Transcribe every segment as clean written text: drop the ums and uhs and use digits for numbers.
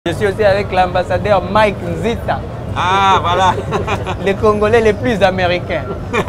Je suis aussi avec l'ambassadeur Mike Nzita. Ah, voilà. Les Congolais les plus américains.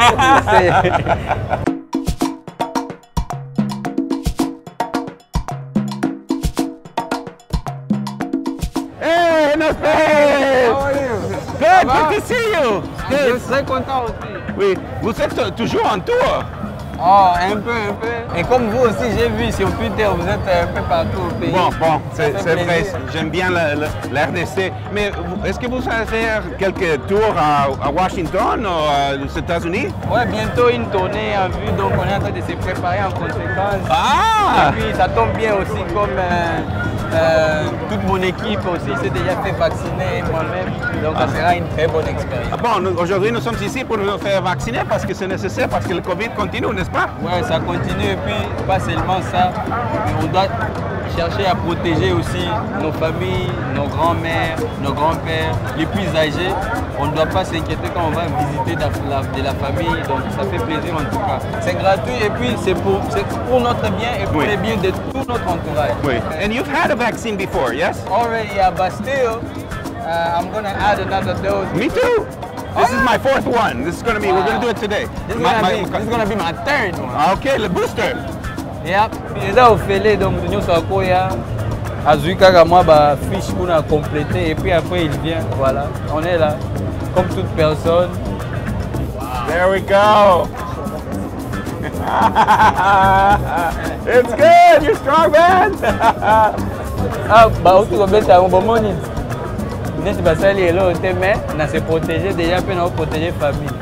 Hey, Nospe! How are you? Good, good to see you. Je Good. suis très content aussi. Oui, vous êtes toujours en tour. Oh, un peu. Et comme vous aussi, j'ai vu sur Twitter, vous êtes un peu partout au pays. Bon, c'est fait vrai. plaisir. J'aime bien l'RDC. Mais est-ce que vous allez faire quelques tours à Washington ou aux États-Unis? Ouais, bientôt une tournée en vue, donc on est en train de se préparer en conséquence. Ah! Et puis ça tombe bien aussi comme toute mon équipe aussi s'est déjà fait vacciner moi-même, donc ça sera une très bonne expérience. Bon, aujourd'hui, nous sommes ici pour nous faire vacciner parce que c'est nécessaire, parce que le Covid continue, n'est-ce pas? Ouais, ça continue et puis pas seulement ça, mais on doit chercher à protéger aussi nos familles, nos grands-mères, nos grands-pères, les plus âgés. On ne doit pas s'inquiéter quand on va visiter de la famille, donc ça fait plaisir en tout cas. C'est gratuit et puis c'est pour notre bien et pour Oui. le bien de tout notre entourage. Oui. And you've had a vaccine before, yes? Already, yeah, but still, I'm going to add another dose. Me too. This is my fourth one. This is going to be, we're going to do it today. This is gonna be my third one. Okay, le booster. Yep. Eza ofele donc nyonso akoya azui kaka moi ba fiche pour na compléter et puis après il vient. Voilà, on est là comme toute personne. There we go. It's good. You're strong, man. Ah ba otu ko beta on bomoni. Neti basali elo te mais na se protéger déjà pe na protéger famille.